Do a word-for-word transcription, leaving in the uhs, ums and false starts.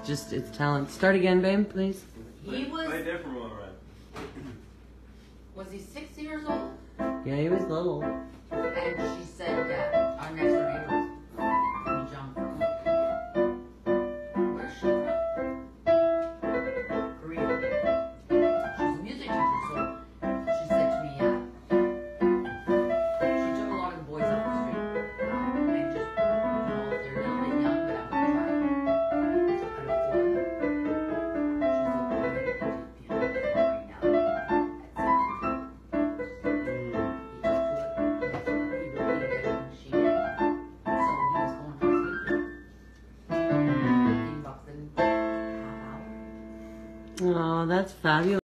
just it's talent. Start again, babe, please. He was. Play a different one, right? Was he six years old? Yeah, he was little. And she said that our next door neighbor we jumped from. Where's she from? Korea. She's a music teacher, so she said to me, yeah. She took a lot of the boys off the street and just, you know, if they're a little bit young, but I'm gonna try. Out of four of them. She's like, well, I had to take piano right now. Oh, that's fabulous.